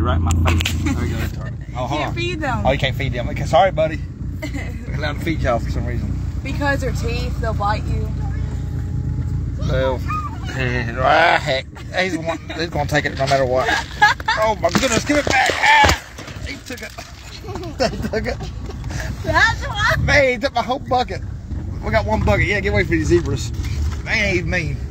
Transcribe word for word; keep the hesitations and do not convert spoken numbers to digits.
right in my face. There you go. Oh, hold Can't on. feed them. Oh, you can't feed them. Okay, sorry, buddy. I'm allowed to feed y'all for some reason. Because their teeth, they'll bite you. Well, heck, he's going he's to take it no matter what. Oh my goodness, give it back! Ah, he took it. He took it. That's why. Man, he took my whole bucket. We got one bucket. Yeah, get away from these zebras. Man, he's mean.